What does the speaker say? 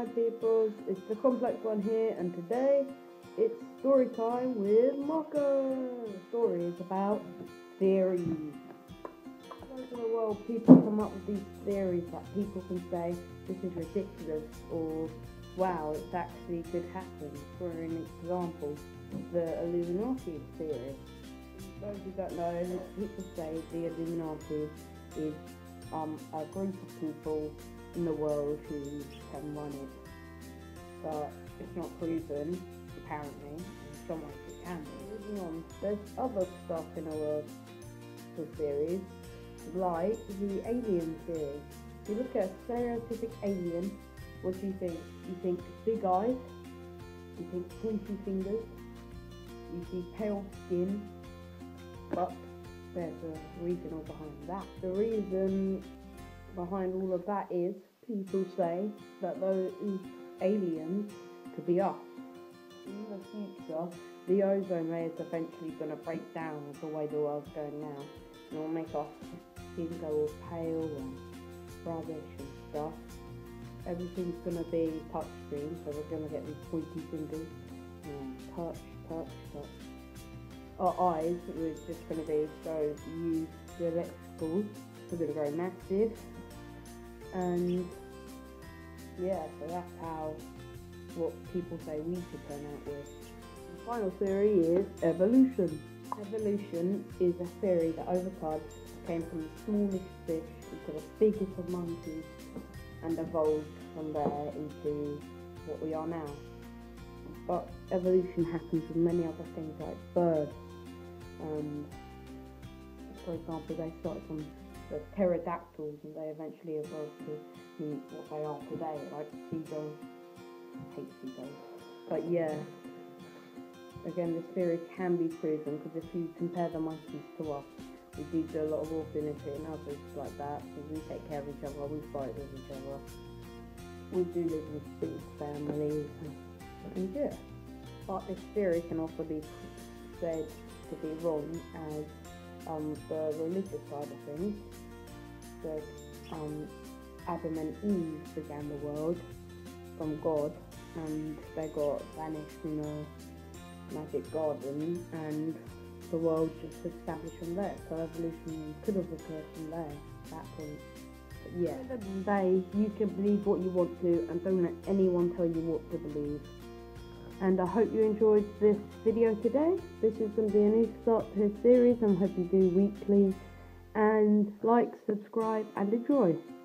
my peoples, it's the complex one here, and today it's story time with Marco. The story is about theories. All over the world, people come up with these theories that people can say, this is ridiculous, or wow, it actually could happen. For an example, the Illuminati theory. For those who don't know, people say the Illuminati is a group of people in the world who can run it, but it's not proven, apparently. In some ways it can be. Moving on, there's other stuff in the world for theories, like the alien theory. If you look at a stereotypic alien, what do you think? You think big eyes, you think pointy fingers, you see pale skin, but there's a reason behind that. The reason behind all of that is people say that those aliens could be us. In the future, the ozone layer is eventually going to break down with the way the world's going now, and it'll make our skin go all pale and rubbish and stuff. Everything's going to be touchscreen, so we're going to get these pointy fingers and touch. Our eyes, we're just going to be so use the electrical, we're going to go massive, and yeah, so that's how what people say we could turn out with. The final theory is evolution. Evolution is a theory that over time came from the smallest fish into the biggest of monkeys and evolved from there into what we are now. But evolution happens with many other things like birds. For example, they started from the pterodactyls and they eventually evolved to what they are today, like seagulls. I hate seagulls. But yeah, again, this theory can be proven because if you compare the monkeys to us, we do a lot of orphanage and others like that. So we take care of each other, we fight with each other. We do live with big families, and yeah. But this theory can also be said to be wrong as the religious side of things. That Adam and Eve began the world from God, and they got vanished in a magic garden, and the world just established from there. So evolution could have occurred from there, at that point. But yeah, at the end of the day, you can believe what you want to, and don't let anyone tell you what to believe. And I hope you enjoyed this video today. This is going to be a new start to this series. I'm hoping to do weekly. And like, subscribe, and enjoy.